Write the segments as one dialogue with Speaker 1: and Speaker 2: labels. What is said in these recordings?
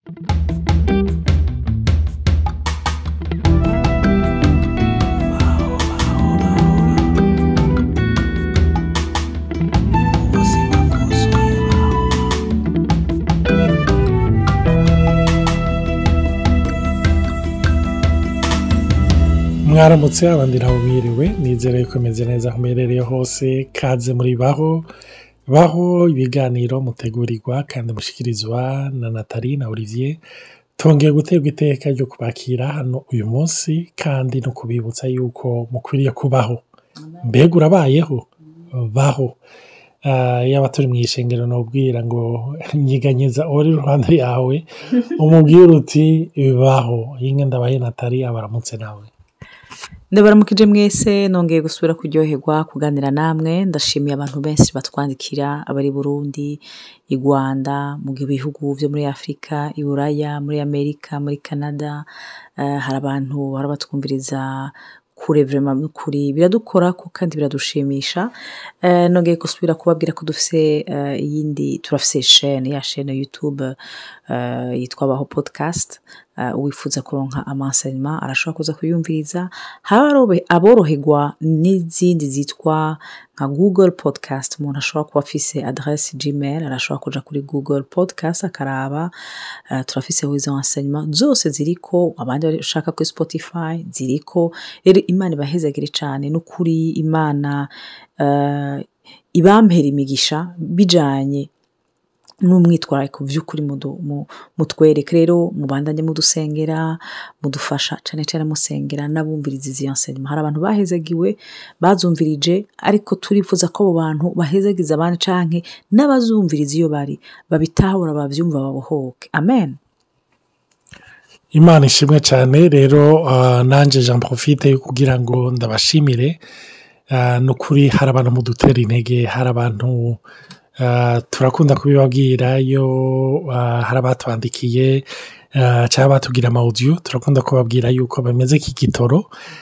Speaker 1: Mwaramutse abandi nabo mwiriwe, nizere ko meze neza aho muherereye hose. Kaze muri baho ibiganiro mutegurirwa kandi mushikirizwa na Nathalie na Olivier. Tongeye guterwa iteka ryo kubakira hano uyu munsi kandi no kubibutsa yuko mukwiriye kubaho. Mbega urabayeho? Baho. Yaba turi mw'ishengero nobwira ngo nyiganyeza uri iruhande yawe umubwire uti baho. Yinge ndabaye Nathalie abaramutse nawe.
Speaker 2: Ndabaramukije mwese, nongeye gusubira kuryoherwa kuganira namwe. Ndashimiye abantu benshi batwandikira, abari Burundi, i Rwanda, mu bihugu vyo muri Afrika, i Buraya, muri Amerika, muri Canada. Hari abantu bahora batwumviriza kure, vraiment kuri biradukorako kandi biradushimisha. Nongeye gusubira kubabwira ko dufise turafise chaîne YouTube yitwa Baho Podcast. Uwifuza kuronka amanseignement arashobora kuza kuyumviriza. Hari aboroherwa n'izindi zitwa nka Google Podcast. Umuntu ashobora kuba afise adresse Gmail, arashobora kuja kuri Google Podcast akaraba. Turafise izo enseignement zose ziriko, abandi bashaka kuri Spotify ziriko. Rero Imana ibahezagire cane, n'ukuri Imana ibampera imigisha bijanye n'umwitwarariko vy'ukuri mutwereke. Rero mubandanye mudusengera, mudufasha cane musengera n'abumviriza izi enseignement. Hari abantu bahezagiwe bazumvirije, ariko turifuza ko abo bantu bahezagiza abandi canke n'abazumviriza iyo bari babitahura, bavyumva, babohoke. Amen.
Speaker 1: Imana ishimwe cyane. Rero nanje Jean profite yo kugira ngo ndabashimire. Nukuri hari abantu mudutera intege, hari abantu turakunda kubibabwira iyo hari abatwandikiye cyangwa batugira amaudio, turakunda kubabwira yuko bameze k'igitoro.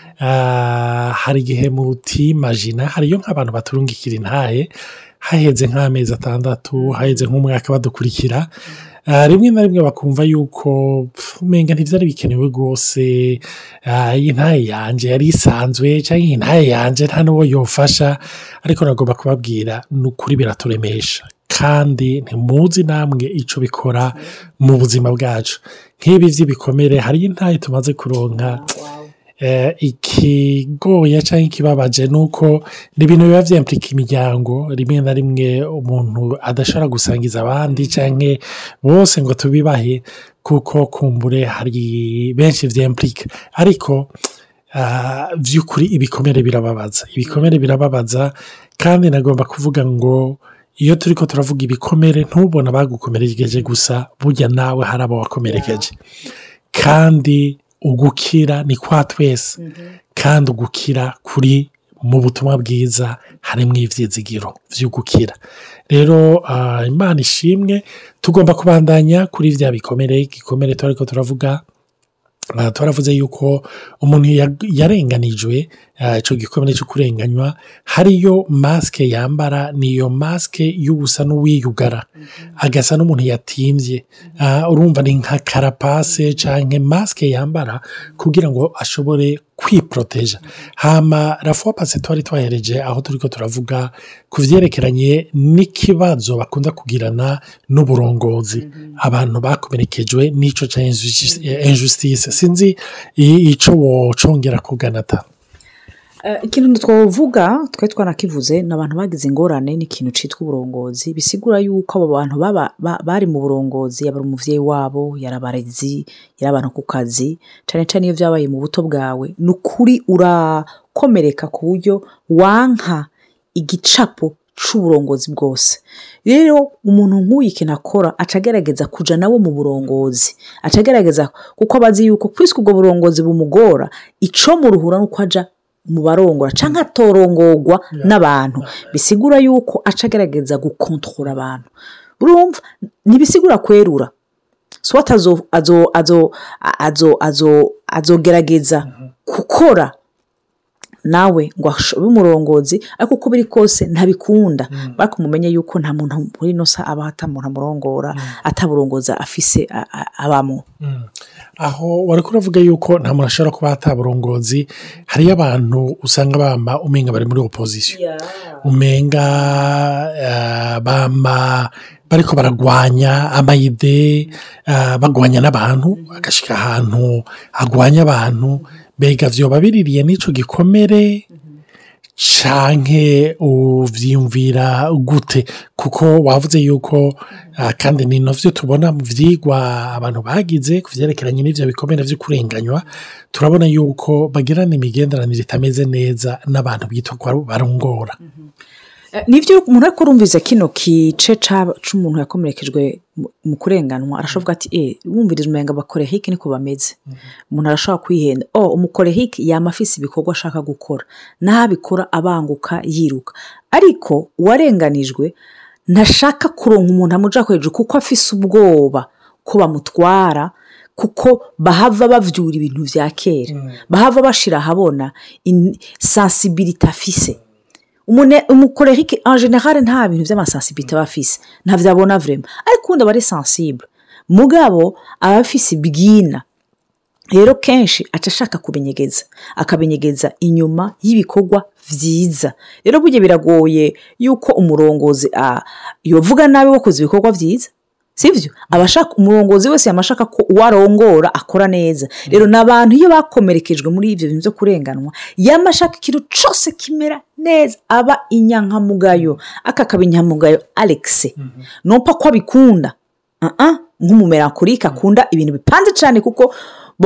Speaker 1: Hari igihe mutimagina, hariyo nk'abantu baturungikira intahe haheze nk'amezi 6, haheze nk'umwaka badukurikira. Rimwe na rimwe bakumva yuko umenga ntivyari bikenewe rwose. Intahe yanje yari isanzwe canke intahe yanje nta n'uwo yofasha, ariko nagomba kubabwira n'ukuri biraturemesha kandi ntimuzi namwe ico bikora mu buzima bwacu. Nk'ibi vy'ibikomere, hari intahe tumaze kuronka. Ikigoye canke ikibabaje nuko ni ibintu biba vyimplika imiryango. Rimwe na rimwe umuntu adashobora gusangiza abandi canke bose ngo tubibahe, kuko kumbure hari benshi vyimplika. Ariko vy'ukuri ibikomere birababaza kandi nagomba kuvuga ngo iyo turiko turavuga ibikomere, ntubona bagukomerekeje gusa, burya nawe hari abo wakomerekeje. Kandi ugukira ni kwa twese, kandi ugukira kuri mu butumwa bwiza harimwo ivyizigiro vy'ugukira. Rero Imana ishimwe, tugomba kubandanya kuri vya igikomere turiko turavuga. Twaravuze yuko umuntu yarenganijwe, ico gikomere cyo kurenganywa, hariyo maske yambara, niyo maske y'ubusa n'uwiyugara, agasa n'umuntu yatimvye. Urumva ni nka karapase canke maske yambara kugira ngo ashobore kwiproteja. Hama la fois passée twari twahereje aho turiko turavuga kuvyerekeranye n'ikibazo bakunda kugirana n'uburongozi, abantu bakomerekejwe n'ico ca injustice. Sinzi ico wocongera kuganata.
Speaker 2: Ikintu twovuga twari twanakivuze, n'abantu bagize ingorane n'ikintu citwa uburongozi. Bisigura yuko abo bantu bari mu burongozi, yaba umuvyeyi wabo, yarabarezi, yarabantu ku kazi, cane iyo vyabaye mu buto bwawe, n'ukuri urakomereka ku buryo wanka igicapo c'uburongozi bwose. Rero umuntu nk'uyu ikintu akora, acagerageza kuja nawe mu burongozi, acagerageza kuko abazi yuko kwiswe ubwo burongozi bumugora, ico mu ruhura nuko aja mu barongora canke atorongorwa n'abantu. Bisigura yuko acagerageza gukontrola abantu. Urumva nibisigura kwerura, swat azogerageza gukora nawe ngo abe umurongozi ariko uko biri kose ntabikunda bariko mumenye yuko nta muntu muri ino sa aba atamuntu amurongora ataburongoza afise abamwo.
Speaker 1: aho wariko uravuga yuko nta muntu ashobora kuba ataburongozi, hariyo abantu usanga bama umenga bari muri opposition, umenga bama bariko baragwanya amayide, bagwanya n'abantu, agashika ahantu agwanya abantu. Mbega vyoba biririye n'ico gikomere canke uvyiyumvira gute? Kuko wavuze yuko kandi ni navyo tubona mu vyigwa abantu bagize ku vyerekeranye n'ivyo bikomere vyo kurenganywa, turabona yuko bagirana imigenderanire itameze neza n'abantu bitwa ko barongora.
Speaker 2: Nivyo umuntu ariko urumviza kino kice c'umuntu yakomerekejwe mu kurenganwa arashoboka ati wumviriza umenga bakore hiki niko bameze. Umuntu arashobora kwihenda umukore hiki yamafise ibikorwa ashaka gukora nabikora abanguka yiruka, ariko uwarenganijwe ntashaka kuronka umuntu amuja kwejo kuko afise ubwoba ko bamutwara, kuko bahava bavyura ibintu vya kera, bahava bashira habona sensibilité afise. Umukorerike en général nta bintu vy'amasensibilité bafise, nta vyabona vraiment, ariko undi bari sensible mugabo abafise bwina. Rero kenshi acashaka kubinyegeza, akabinyegeza inyuma y'ibikorwa vyiza. Rero burya biragoye yuko umurongozi yovuga nabi wakoze ibikorwa vyiza, sivyo? Abashaka umurongozi wese yamashaka ko warongora akora neza. Rero nabantu iyo bakomerekejwe muri ivyo bintu byo kurenganwa yamashaka ikintu cose kimera neza, aba inyankamugayo, akakabinyamugayo Alex nompa ko abikunda nk'umumerankorika akunda ibintu bipanze cyane, kuko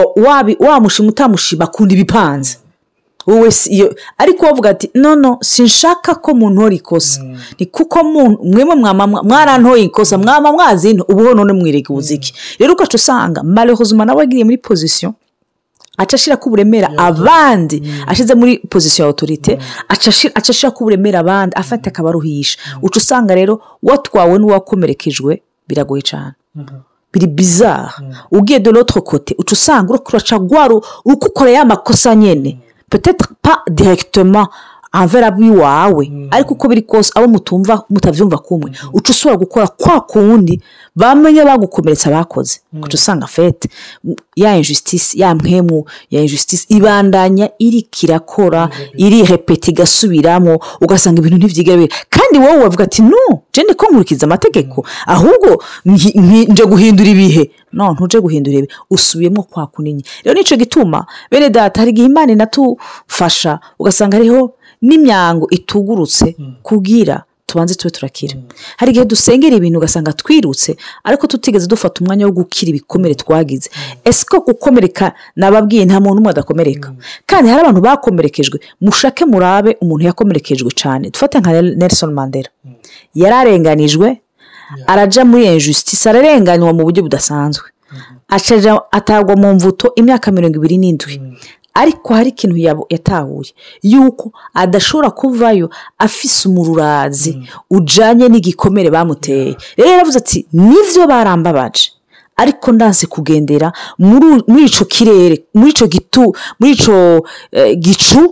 Speaker 2: wamushima utamushima akunda ibipanze. Wowe ariko wavuga ati no sinshaka ko muntora ikosa, ni kuko mwemwe mwarantoye ikosa mwama mwazino ubuho none mwirege ubuziki. Rero ugaca usanga malheureusement nawe agiye muri position acashira kuburemera abandi, ashize muri position ya autorité acashira kuburemera abandi afata akabaruhisha. Uca usanga rero watwawe n'uwakomerekejwe biragoye cyane, biri bizarre. Ugiye de l'autre côté uca usanga uraca gwaro ukukora ya makosa nyene, peut-être pas directement envers abi wawe, ariko uko biri kose abo mutavyumva kumwe uca usubira gukora kwa kundi bamenye bagukomeretsa bakoze. Uca usanga fete ya injustice, ya mpemu ya injustice ibandanya iri kirakora, iri repeti gasubiramo, ugasanga ibintu ntivyigera. Kandi wowe wavuga ati no je ndiko nkurikiza amategeko, ahubwo nje guhindura ibihe. No, ntuje guhindura ibi, usubiyemo kwa kuninyi. Rero nico gituma bene data hari gihimane natufasha, ugasanga hariho n'imyango itugurutse kugira tubanze tube turakira. Hari gihe dusengera ibintu ugasanga twirutse ariko tutigeze dufata umwanya wo gukira ibikomere twagize. Esko gukomereka nababwiye nta muntu umwe adakomereka, kandi hari abantu bakomerekejwe. Mushake murabe umuntu yakomerekejwe cyane, dufate nka Nelson Mandela. Yararenganijwe araja muri injustice, ararenganywa mu buryo budasanzwe, acaja atagwa mu mvuto imyaka 27. Ariko hari ikintu yatahuye yuko adashobora kuvayo afise umururazi ujanye n'igikomere bamuteye. Rero yaravuze ati nivyo barambabaje, ariko ndanse kugendera muri ico kirere, muri ico gitu, muri ico gicu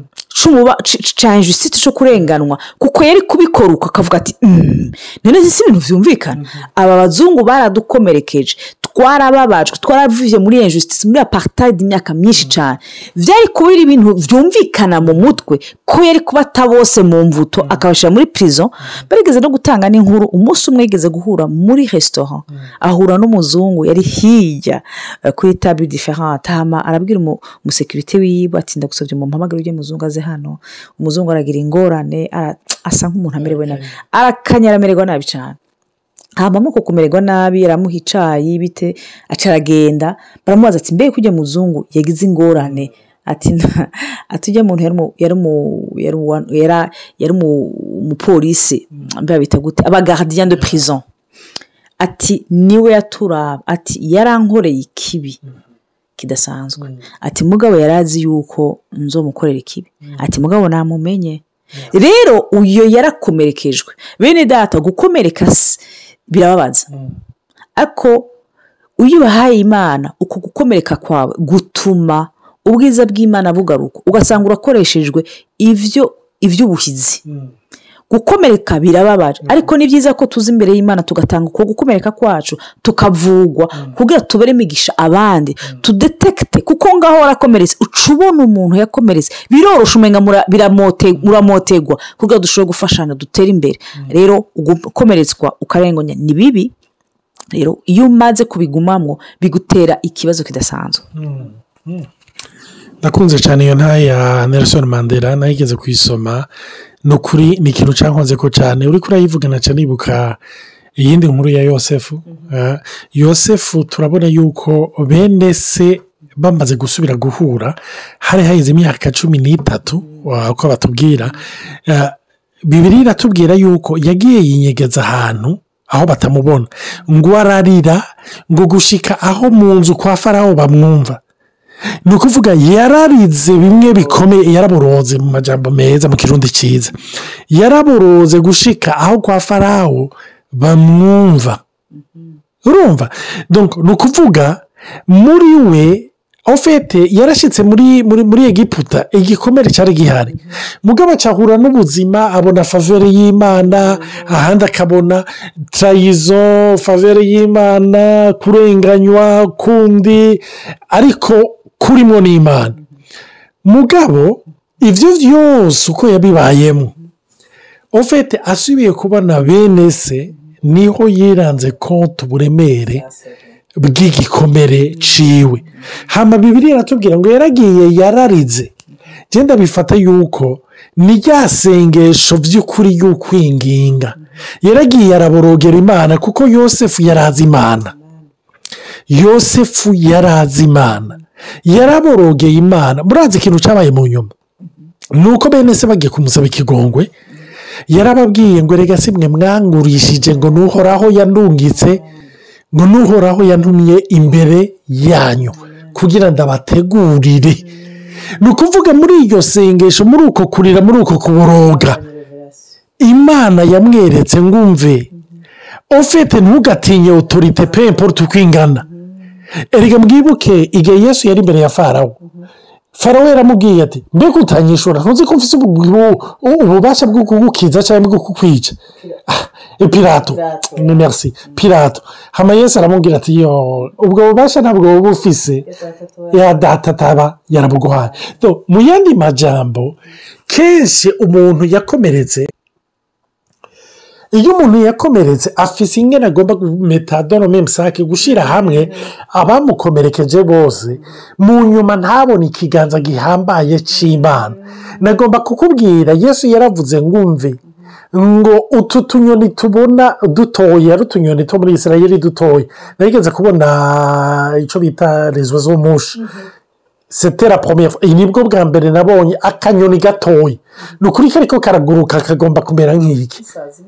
Speaker 2: ca injustice cyo kurenganwa, kuko yari kubikoruka akavuga ati none si ibintu vyumvikana. Aba bazungu baradukomerekeje, twarababajwe, twaravuye muri injustice, muri apartheid imyaka myinshi cyane. Vyari kubira ibintu vyumvikana mu mutwe ko yari kubata bose mu mvuto akabashira muri prison. Barigeze no gutanga n'inkuru, umunsi umwe yigeze guhura muri restaurant, ahura n'umuzungu yari hirya kuri table différente. Hama arabwira umusekirite wiwe ati ndagusabye mu mpamagara uje muzungu aze hano. Umuzungu aragira ingorane, asa nk'umuntu amerewe nabi, arakanyara amererwa nabi cyane. Hama muko kumererwa nabi aramuha icayi bite, acaragenda. Baramubaza ati mbe kujya muzungu yagize ingorane? Ati atujya muntu yari mu police mbe bita gute, aba gardien de prison. Ati niwe yaturaba, ati yarankoreye ikibi kidasanzwe. Ati mugabo yarazi yuko nzomukorera ikibi. Ati mugabo namumenye. Rero uyo yarakomerekejwe. Bene data gukomereka birababaza, ako uyubahaye Imana uko gukomereka kwawe gutuma ubwiza bw'Imana bugaruka ugasanga urakoreshejwe iby'ubuhizi. Gukomereka birababaje ariko ni byiza ko tuzi imbere y'Imana tugatanga uko gukomereka kwacu tukavugwa kugira tubere imigisha abandi tudetekite, kuko ngaho warakomeretse ucubona umuntu yakomeretse birorosha umenga muramotegwa kugira dushobore gufashanya dutere imbere. Rero gukomeretswa ukarenganya ni bibi. Rero iyo umaze kubigumamwo bigutera ikibazo kidasanzwe.
Speaker 1: nakunze cyane iyo nta ya Nelson Mandela nayigeze kuyisoma. ni ukuri ni ikintu cyankunze ko cyane uri kurayivugana cyane nibuka iyindi nkuru ya Yosefu. Yosefu turabona yuko bene se bamaze gusubira guhura hari haheze imyaka 13 uko batubwira. Bibiliya iratubwira yuko yagiye yinyegeza ahantu aho batamubona ngo ararira ngo gushika aho mu nzu kwa Farawo bamwumva. ni ukuvuga yararize bimwe bikomeye, yaraboroze mu majambo meza mu kirundi cyiza, yaraboroze gushika aho kwa Farawo bamwumva. urumva ni ukuvuga muri we ofete yarashyitse muri Egiputa igikomere cyari gihari, mugabo acahura n'ubuzima abona favere y'Imana, ahandi akabona trayizo, favere y'Imana, kurenganywa kundi ariko kurimo n'Imana. mugabo ibyo byose uko yabibayemo ofete asubiye kubona bene se niho yiranze konti uburemere bw'igikomere ciwe. hama Bibiliya iratubwira ngo yaragiye yararize. genda bifata yuko ni rya sengesho by'ukuri y'ukwinginga. yaragiye araborogera Imana kuko Yosefu yarazi Imana. Yosefu yarazi Imana, yaraborogeye Imana. murazi ikintu cyabaye mu nyuma ni uko bene se bagiye kumusaba ikigongwe yarababwiye ngo rega simwe mwangurishije ngo n'uhoraho yandungitse ngo n'uhoraho yantumye imbere yanyu kugira ndabategurire. ni ukuvuga muri iryo sengesho, muri uko kurira, muri uko kuboroga, Imana yamweretse ngumve ofete ntugatinye otorite pe importe uko ingana. erega mwibuke igihe Yesu yari imbere ya Farawo, Farawo yaramubwiye ati mbega utanyishura ntuzi ko mfise ububasha bwo kugukiza cyangwa bwo kukwica. Pilato merci Pilato. hama Yesu aramubwira ati yo ubwo bubasha ntabwo buba ufise, ya data taba yarabuguhaye. mu yandi majambo kenshi umuntu yakomeretse, iyo umuntu yakomeretse afise ingene agomba metadone memsake gushira hamwe abamukomerekeje bose mu nyuma ntabone ikiganza gihambaye c'Imana. nagomba kukubwira Yesu yaravuze ngumve ngo utu tunyoni tubona dutoya ari utunyoni two muri Isirayeli dutoya. narigeze kubona icyo bita les oiseaux mouches. c'était la première fois. iyi nibwo bwa mbere nabonye akanyoni gatoya. ni ukuri kariko karaguruka kagomba kumera nk'iki.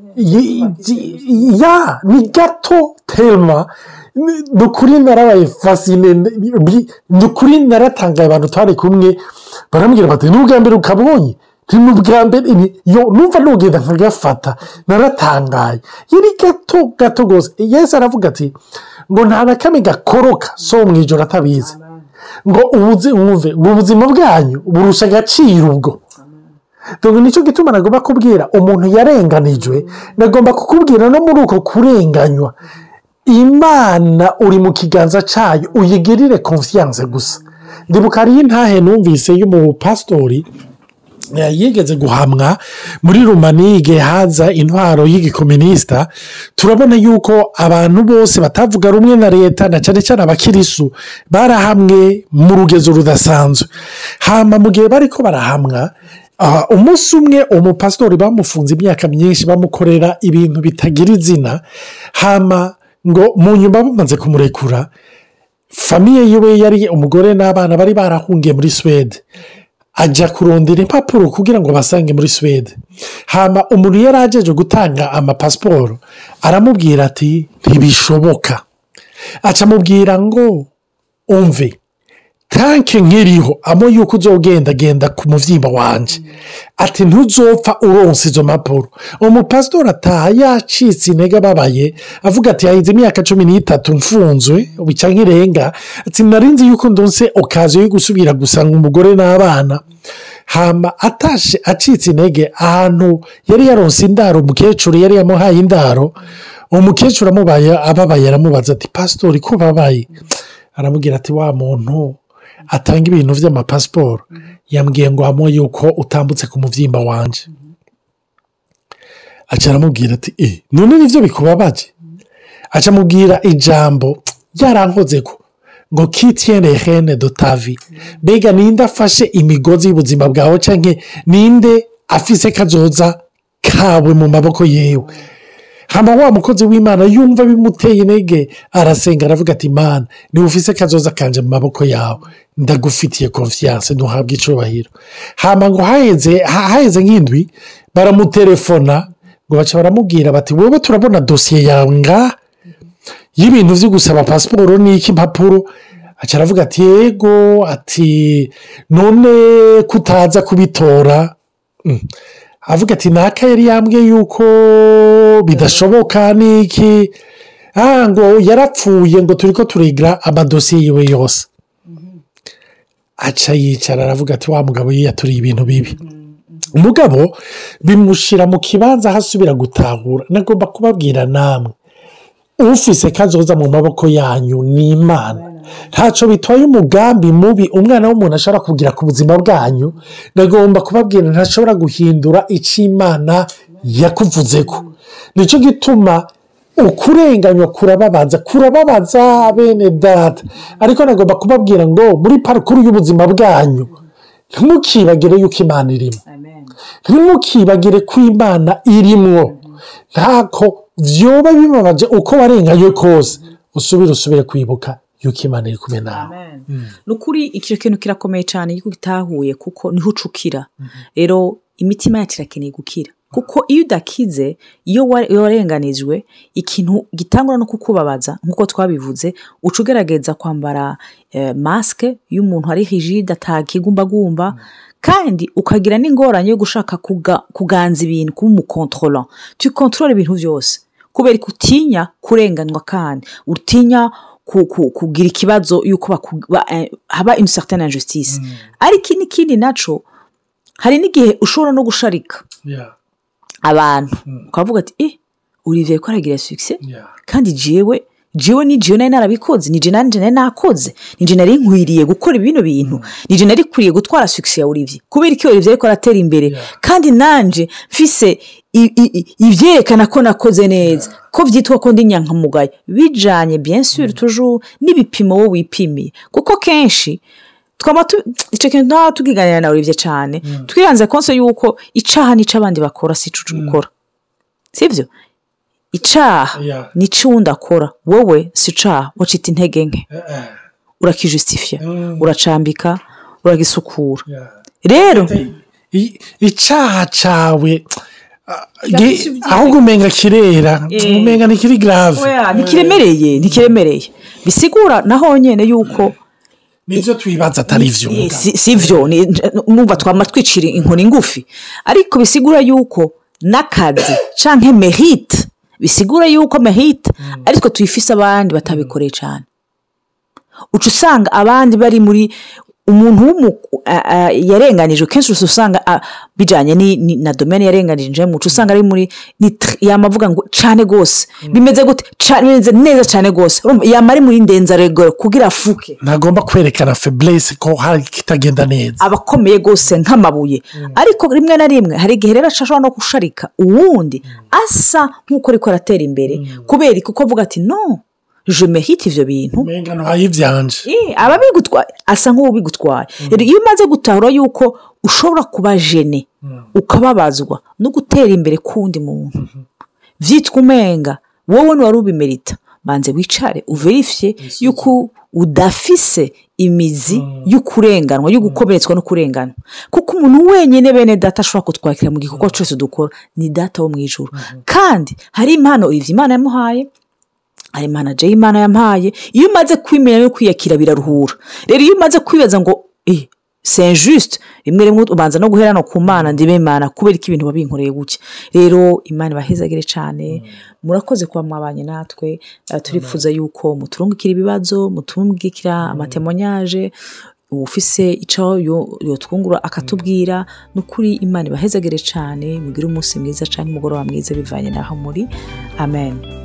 Speaker 1: ni gato telma. ni ukuri narabaye fasine. ni ukuri naratangaye. abantu twari kumwe barambwira bati ni ubwa mbere ukabonye? ni ubwa mbere. numva nugenda nkagafata. naratangaye. yari gato rwose. Yesu aravuga ati ngo nta na kamwe gakoroka so mu ijoro atabizi ngo ubuzima bwanyu burusha agaciro ubwo. nicyo gituma nagomba kubwira umuntu yarenganijwe, nagomba kukubwira no muri uko kurenganywa Imana uri mu kiganza cyayo, uyigirire confiance gusa. ndibuka hariyo intahe numvise y'umupasitori yigeze guhamwa muri Rumaniya igihe haza intwaro y'igikominisita. turabona yuko abantu bose batavuga rumwe na leta na cyane cyane abakirisu barahamwe mu rugezo rudasanzwe. hama mu gihe bariko barahamwa umunsi umwe umupasitori bamufunze imyaka myinshi bamukorera ibintu bitagira izina. hama ngo mu nyuma bamaze kumurekura, famiye yiwe yari umugore n'abana bari barahungiye muri Swede, ajya kurondera impapuro kugira ngo basange muri Swede. hama umuntu yari ajeje gutanga amapasiporo aramubwira ati ntibishoboka. aca amubwira ngo umve tanke nkiriho amo yuko genda ku muvyimba wanje ati ntuzopfa uronse izo mpapuro. Umupasitori ataha yacitse intege ababaye avuga ati hahize imyaka 13 mfunzwe bica nk'irenga ati narinzi yuko ndonse okaziyo yo gusubira gusanga umugore n'abana. Hama atashe acitse intege ahantu yari yaronse indaro umukecuru yari yamuhaye indaro. Umukecuru ababaye aramubaza ati pasitori ko babaye? Aramubwira ati wa muntu atanga ibintu vy'amapasiporo yambwiye ngo hamo yuko utambutse ku muvyimba wanje. Aca aramubwira ati none nivyo bikubabaje? Aca amubwira ijambo yarankozeko ngo kitiene rene de ta vie. Mbega ninde afashe imigozi y'ubuzima bwawe canke ninde afise kazoza kawe mu maboko yewe? Hama wa mukozi w'Imana yumva bimuteye intege arasenga aravuga ati Mana niba ufise kazoza kanje mu maboko yawe ndagufitiye confiance ntuhabwe icubahiro. Hama ngo haheze nk'indwi baramutelefona ngo baca baramubwira bati wewe turabona dosiye yawe nga y'ibintu vyo gusaba pasiporo n'iki impapuro. Aca aravuga ati yego ati none kutaza kubitora. Avuga ati naka yari yambwiye yuko bidashoboka niki ngo yarapfuye ngo turiko turigira amadosiye yiwe yose. Aca yicara aravuga ati wa mugabo yiyaturiye ibintu bibi. Umugabo bimushira mu kibanza hasubira gutahura. Nagomba kubabwira namwe ufise kazoza mu maboko yanyu ni Imana. Ntaco bitwaye umugambi mubi umwana w'umuntu ashobora kugira ku buzima bwanyu. Nagomba kubabwira ntashobora guhindura ico Imana yakuvuzeko. Nico gituma ukurenganywa kurababaza bene data. Ariko nagomba kubabwira ngo muri parukuru y'ubuzima bwanyu ntimukibagire yuko Imana irimo. Ntimukibagire ko Imana irimwo. Ntako vyoba bibabaje uko warenganywe kose usubire kwibuka yuko Imana iri kumwe nawe.
Speaker 2: Nukuri ikiro kintu kirakomeye cyane yuko gitahuye kuko niho ucukira. Rero imitima yacu irakeneye gukira kuko iyo udakize iyo warenganijwe ikintu gitangura no kukubabaza nkuko twabivuze ucugerageza kwambara maske y'umuntu ari rigide atakigumbagumba kandi ukagira n'ingorane yo gushaka kuganza ibintu kuba umukontrolant. Tu contrôle ibintu byose kubera kutinya kurenganwa kandi utinya kugira ikibazo yuko haba une certaine injustice. Ariko n'ikindi naco hari n'igihe ushobora no gusharika abantu ukavuga ati Olivier ko aragira succès kandi jewe ni jewe nari narabikoze ni je nari nakoze ni je nari nkwiriye gukora ibintu ni je nari kuriye gutwara succès ya Olivier kubera iki Olivier ko aratera imbere kandi nanje mfise ivyerekana ko nakoze neza ko vyitwa ko ndi nyankamugayo bijanye bien sûr toujours n'ibipimo wo wipimiye kuko kenshi ico kintu tukiganira na Olivier cyane twiranze konse yuko icaha nico abandi bakora si cucu gukora sivyo icaha ni cundi akora wowe si caha wacita intege nke urakijustifia uracambika uragisukura rero
Speaker 1: icaha cawe ahubwo umenga kirera umenga nikiri grave
Speaker 2: nikiremereye bisigura naho nyene yuko
Speaker 1: nivyo twibaza atari vyo
Speaker 2: sivyo numva twamatwicira inkoni ngufi ariko bisigura yuko nakazi canke mérite bisigura yuko mérite ariko tuyifise abandi batabikoreye cyane uca usanga abandi bari muri umuntu yarenganijwe kenshi usanga bijanye na domaine yarenganije mu usanga ari muri yamavuga ngo cyane gose bimeze gute bimeze neza cyane gose yamari muri ndenza rego kugira afuke
Speaker 1: ntagomba kwerekana faiblesse ko hari kitagenda neza
Speaker 2: abakomeye gose nk'amabuye ariko rimwe na rimwe hari igihe rero ashobora no gusharika uwundi asa nk'uko ariko aratera imbere kubera kuko avuga ati no je mérite ivyo bintu
Speaker 1: menga no hayivyanje
Speaker 2: ababigutwaye asa nk'ubigutwaye iyo umaze gutahura yuko ushobora kuba gene ukababazwa no gutera imbere kundi muntu vyitwa umenga wowe ni wari ubimerita banze wicare uverifye yuko udafise imizi y'ukurenganwa y'ugukomeretswa no kurenganwa kuko umuntu wenyine bene data ashobora kutwakira mu gikorwa cyose dukora ni data wo mwijuru kandi hari impano Imana yamuhaye hari manager y'Imana yampaye. Iyo umaze kwimenya no kwiyakira biraruhura. Rero iyo umaze kwibaza ngo c'est injuste, rimwe ubanza no guhera no ku Mana, ndibe Imana kubera iki ibintu babinkoreye gutya. Rero Imana ibahezagire cyane, murakoze kuba mwabanye natwe. Turifuza yuko muturungikira ibibazo, muturungikira amatemonyage, ufise ico yotwungura akatubwira. Nukuri Imana ibahezagire cyane, mugire umunsi mwiza canke umugoroba mwiza bivanye naho muri. Amen.